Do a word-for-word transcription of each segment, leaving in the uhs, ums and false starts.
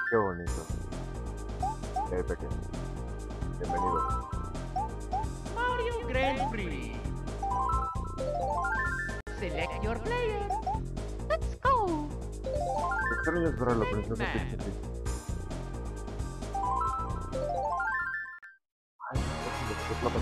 Qué bonito. Eh, pequeño. Bienvenido. Mario Grand Prix. Select your player. Let's go. Extraño esperar la princesa Peach. Ay, qué plata.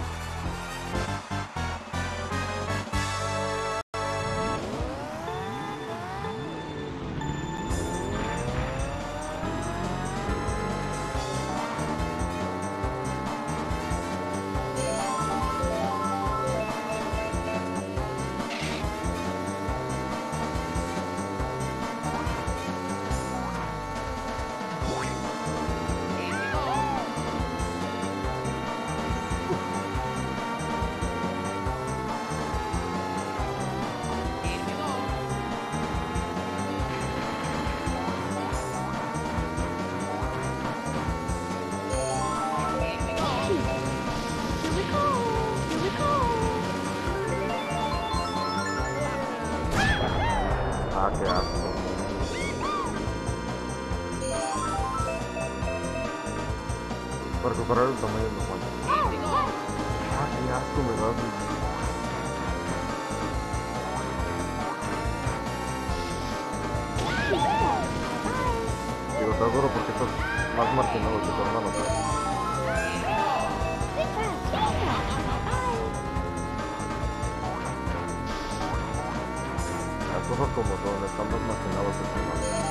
Ah, qué asco. Para recuperar el tamaño de los guantes. Ah, qué asco me da. Digo, te adoro porque estás más marginado que tu hermano, pero... Las cosas como son, están más marginados que tu hermano.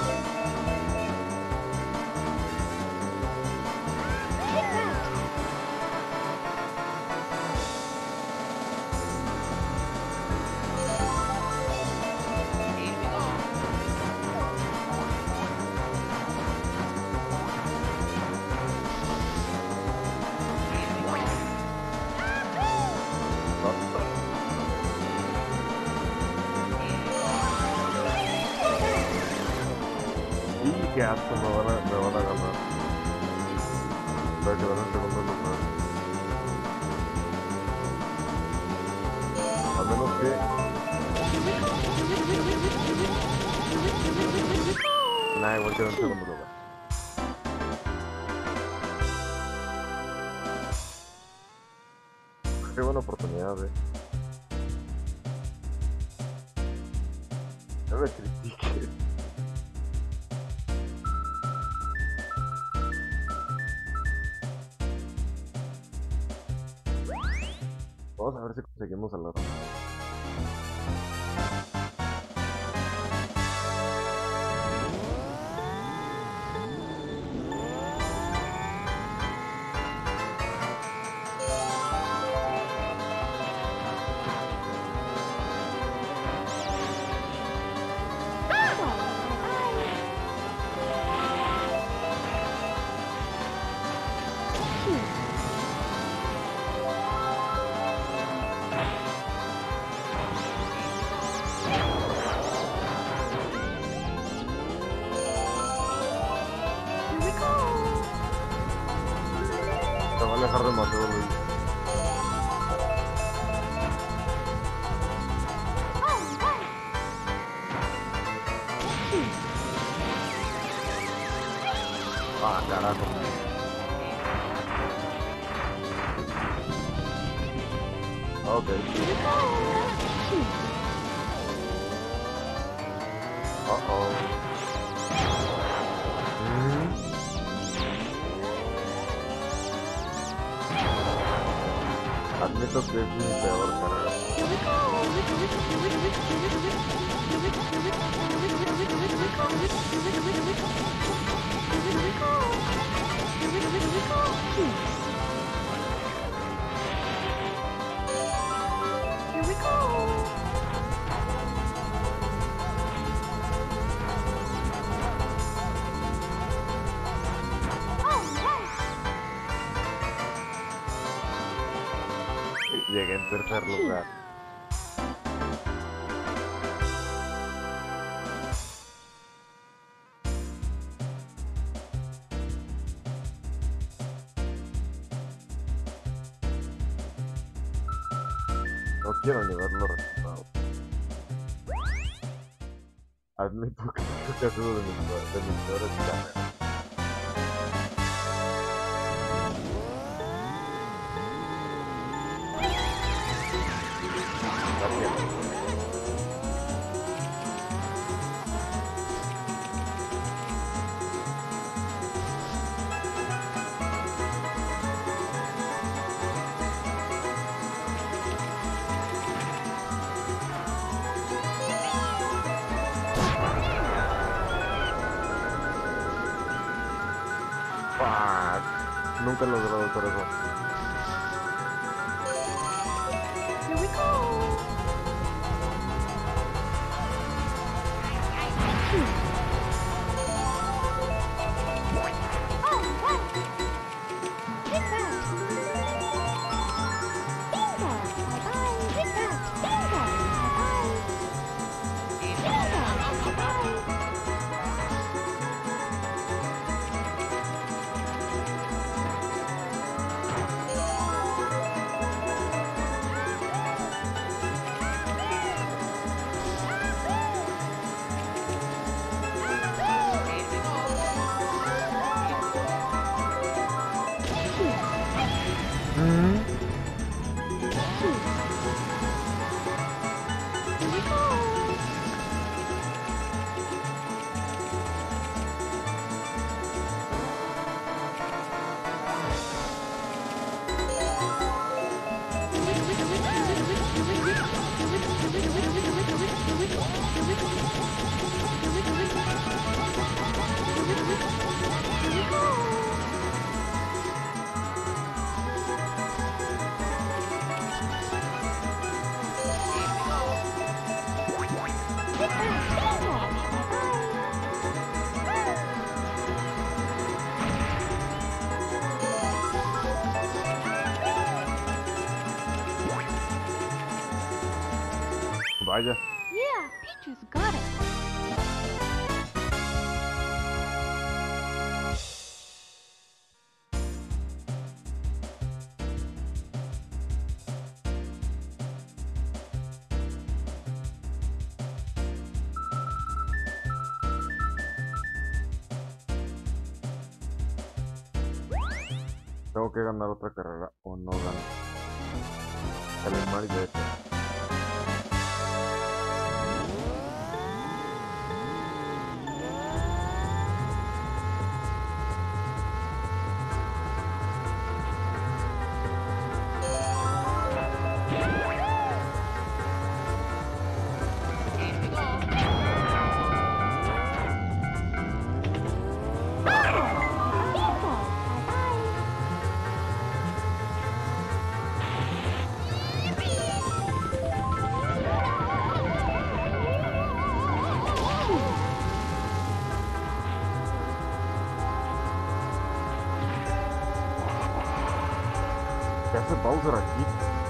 Y qué asco, me van a, me van a ganar. Voy a quedar en segundo lugar. A menos que... Nah, igual quedo en segundo lugar. Qué buena oportunidad, eh. No me critiques. Vamos a ver si conseguimos a la rama. Te va a alejar demasiado, Luis. Ah, carajo. Ok. Uh oh. Mm. Admito que es mi peor carrera. Llegué en tercer lugar. No quiero ni ver los resultados. Admito que creo que ha sido de mis, de mis peores carreras. Fuck. Nunca he logrado hacer eso. Here we go. Oh, wow. Hit that. Bingo. Bye-bye. Hit that. Bingo. Bye-bye. Bingo. Bye-bye. Mm. Here we go. Vaya. Yeah, Peaches got it. Tengo que ganar otra carrera o no gano. Salir mal de esto. ¿Qué hace Bowser aquí?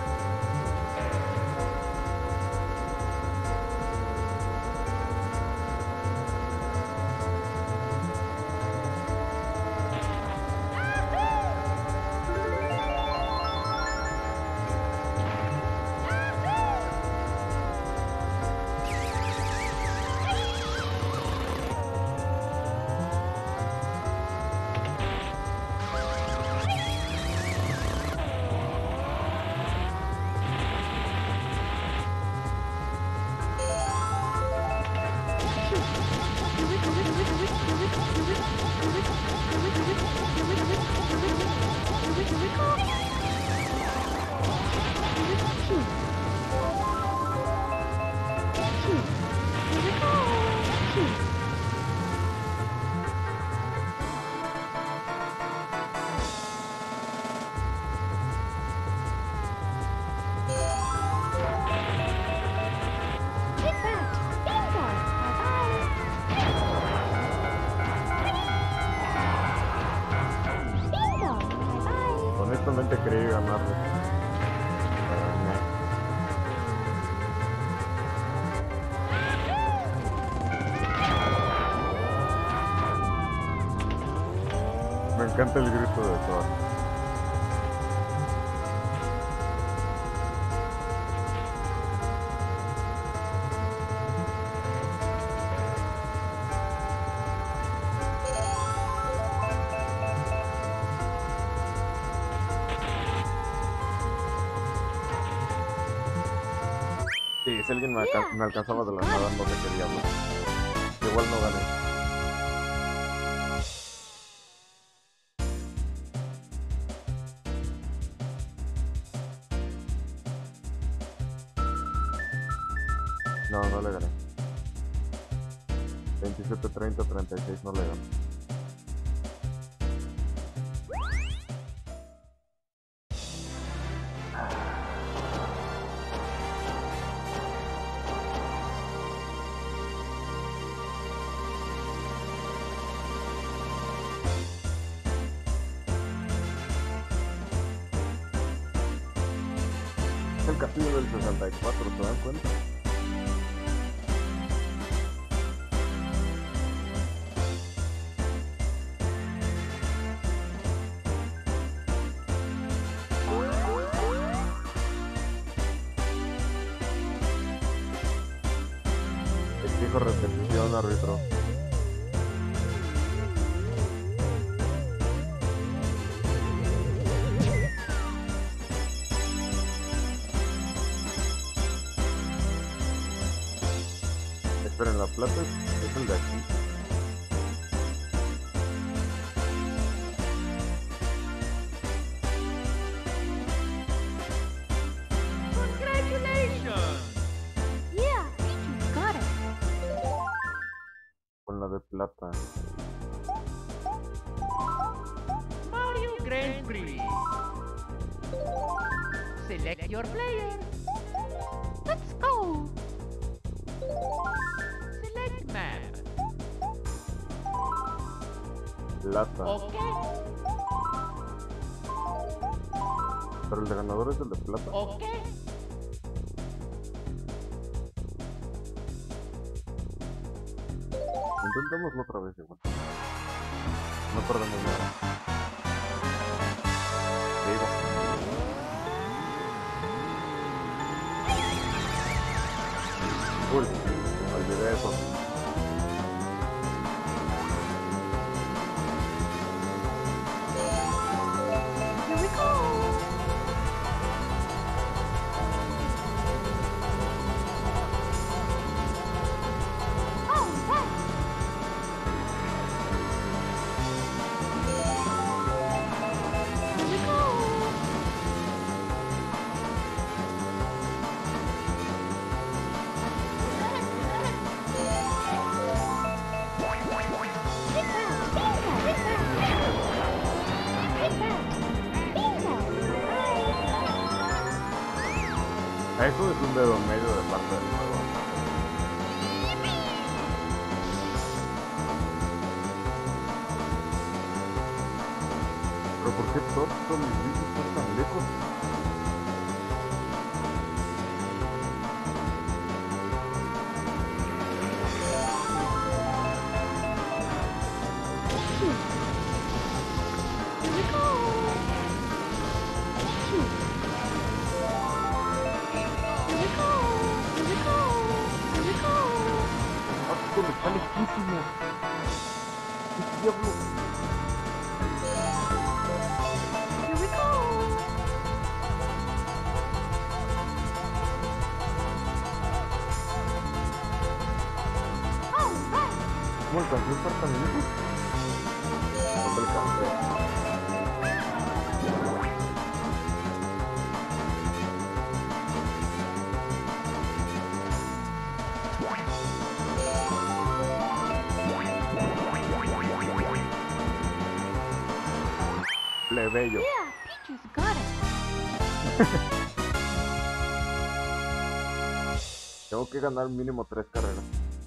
Honestamente creí ganarlo. Pero no. Me encanta el grito de Thor. Sí, si alguien me, alca me alcanzaba de la nada, no sé qué diablo. Igual no gané. No, no le gané. veintisiete, treinta, treinta y seis no le gané. el castillo del sesenta y cuatro, ¿se dan cuenta? Exijo repetición, árbitro. Esperen, la plata es, es el de aquí. Congratulations! Yeah, Peaches got it. Con la de plata. Mario Grand Prix. Select your player. Let's go. Select map. Plata. Okay. Pero el de ganador es el de plata. Okay. Intentémoslo otra vez igual. No perdemos nada. Digo. Uy, olvidé eso. Here we go. All right. Here we go. Eso es un dedo medio de parte del juego. Pero ¿por qué todos los bichos están tan lejos? Here we go. Here we go. Here we go. Here we go. ¡Ah, esto está lejísimo! ¿Qué diablo? Here we go. All right. ¿Cómo alcancé a estar tan lejos? No te alcancé. Plebeyo. Yeah, Peaches got it. Tengo que ganar mínimo tres carreras.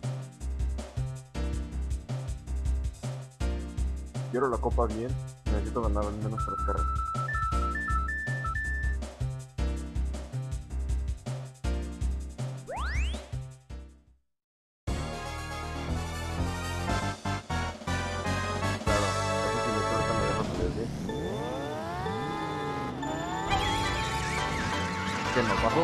Quiero la copa bien, necesito ganar al menos tres carreras. Claro, eso sí me trata, me deja salir bien. ¿Qué nos pasó?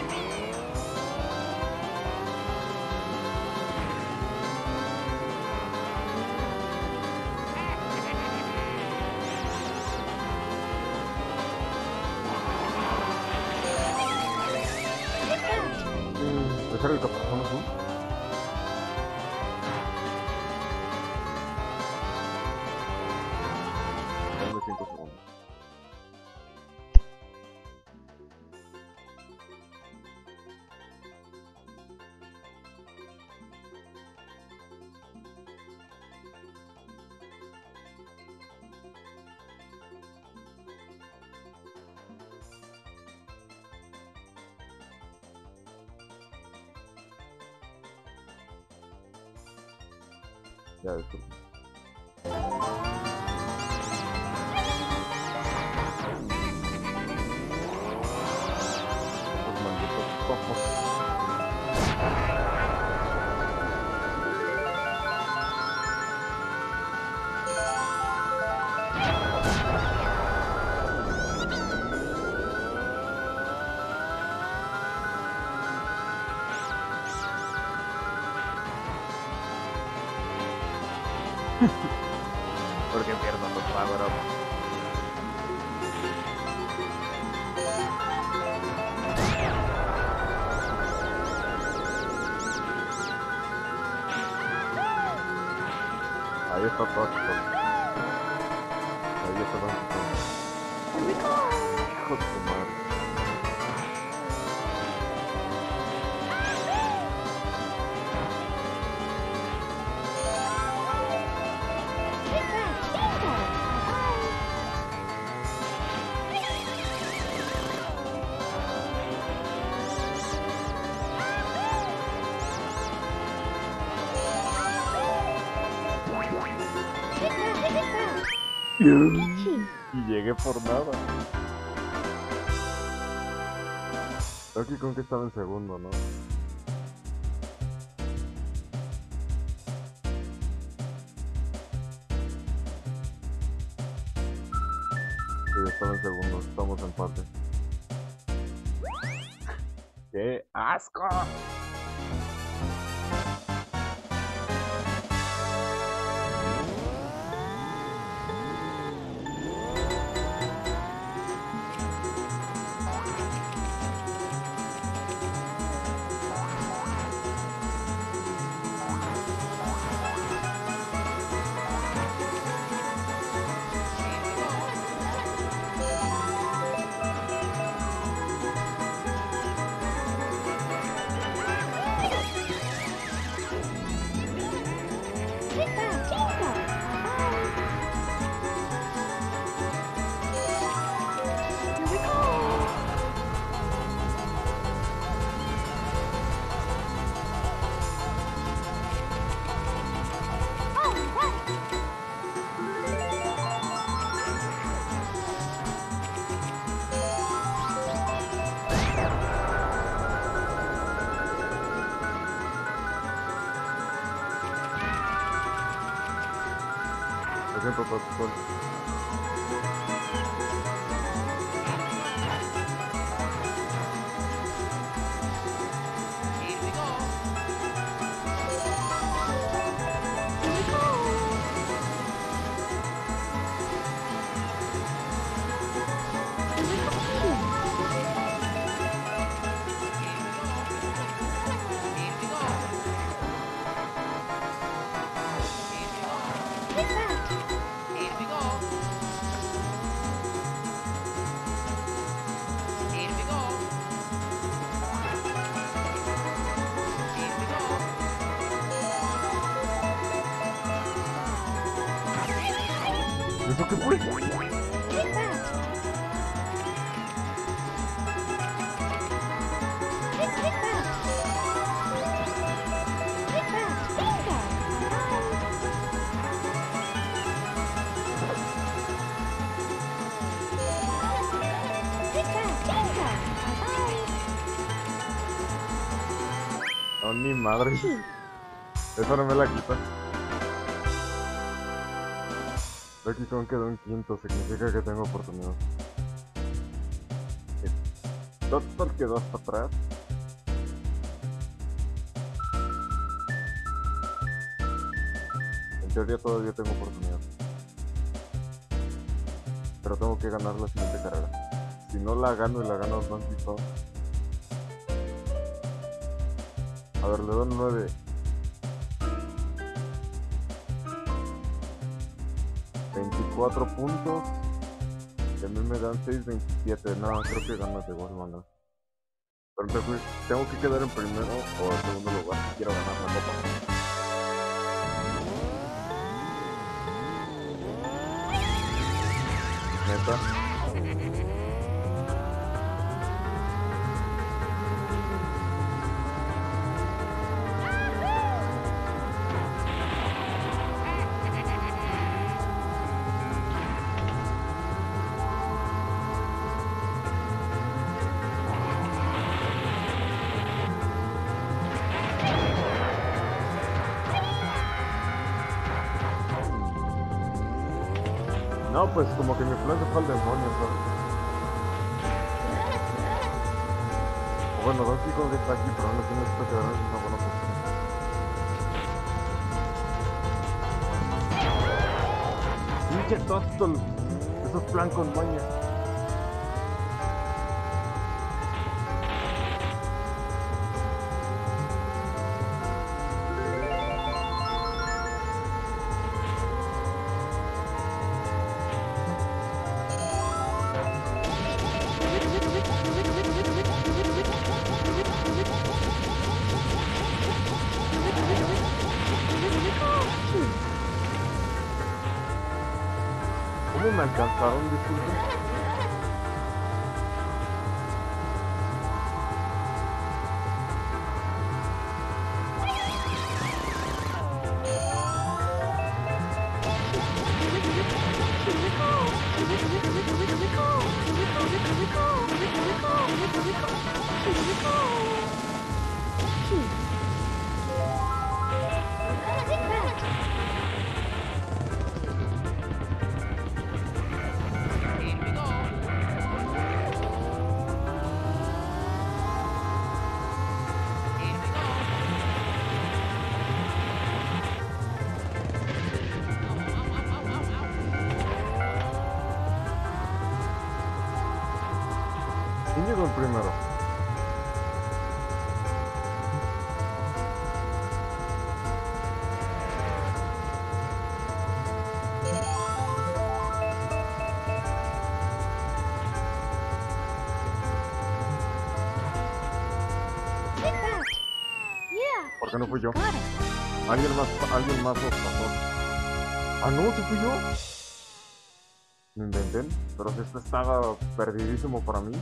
¿Ese era el caparazón azul? Dame cinco segundos. Ya después. Pues Porque pierdo los power up. Ahí está Tóxico. Ahí está Tóxico. Here we go. Hijo de tu madre. Hit that bingo. Bye-bye. Hit that, hit that. Itchy. Y llegué por nada. Donkey Kong que estaba en segundo, ¿no? Sí, estaba en segundo. Estamos en empate. ¡Qué asco! Hit that bingo. Bye-bye. Here we go. All right. Lo siento, Tóxico. Here we go. Here we go. Here we go. Here we go. Hit that. Here we go. Here we go. Here we go. ¿Eso qué fue? Hit that. Hit, hit that. Hit that. Bingo. Bye-bye. Hit that. Bingo. Bye-bye. No, ni madre. Esa no me la quita. Donkey Kong quedó en quinto, significa que tengo oportunidad. Total quedó hasta atrás. En teoría todavía tengo oportunidad. Pero tengo que ganar la siguiente carrera. Si no la gano y la gano Donkey Kong. A ver, le doy nueve. veinticuatro puntos. Y a mí me dan seis veintisiete. No, creo que ganas de igual manera. Pero entonces tengo que quedar en primero o en segundo lugar si quiero ganar la copa. Neta. No, pues como que mi plan se fue al demonio, ¿sabes? O bueno, Donkey Kong está aquí, pero no tiene que quedar en una buena posición. Pinche Toadstool. Esos plan con maña. ¿Cómo me alcanzaron? Disculpen. Here we go. Here we go. Ow, ow, ow, ow, ow. ¿Quién llegó en primero? Take that. Yeah. ¿Por qué no fui yo? Got it. Alguien más, alguien más los pasó. Ah, no, ¿se fui yo? Me inventé, pero si esto estaba perdidísimo para mí.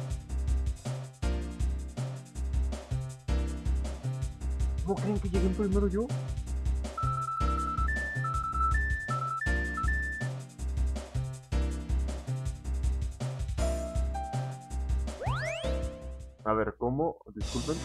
¿Cómo creen que llegué en primero yo? A ver, ¿cómo? Disculpen.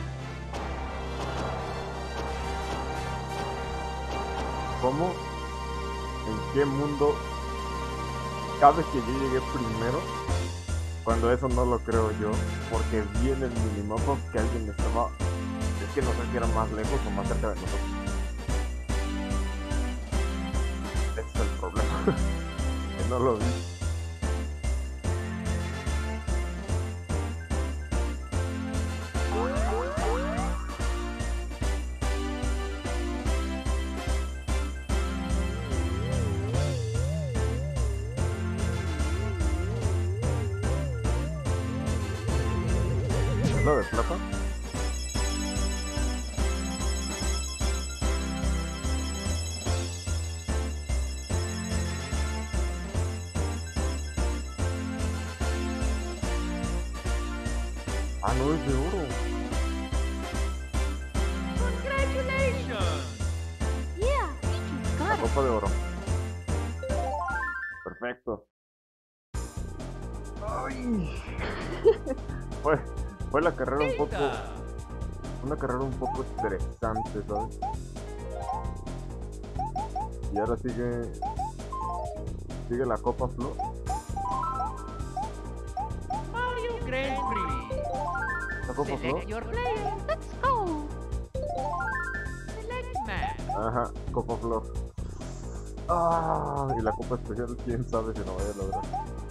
¿Cómo? ¿En qué mundo cabe que yo llegué primero? Cuando eso no lo creo yo, porque vi en el minimapa que alguien estaba... Es que no sé si era más lejos o más cerca de nosotros. Ese es el problema. Que no lo vi. ¿Es la de plata? Ah, no, es de oro. Congratulations. Yeah. You La got it. copa de oro. Perfecto. Ay. Fue, fue la carrera un poco... Linda. Una carrera un poco estresante, ¿sabes? Y ahora sigue... Sigue la Copa Flor. Mario Grand Prix. ¿La Copa Flor? Select your player. Let's go. Select man. Ajá, Copa Flor. Ah, y la Copa Especial, quién sabe si lo vaya a lograr.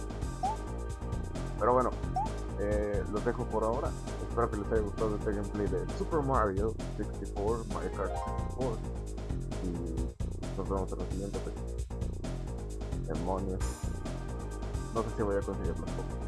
Pero bueno, eh, los dejo por ahora. Espero que les haya gustado este gameplay de Super Mario sesenta y cuatro, Mario Kart sesenta y cuatro. Y nos vemos en la siguiente. Demonios. No sé si voy a conseguir las copas.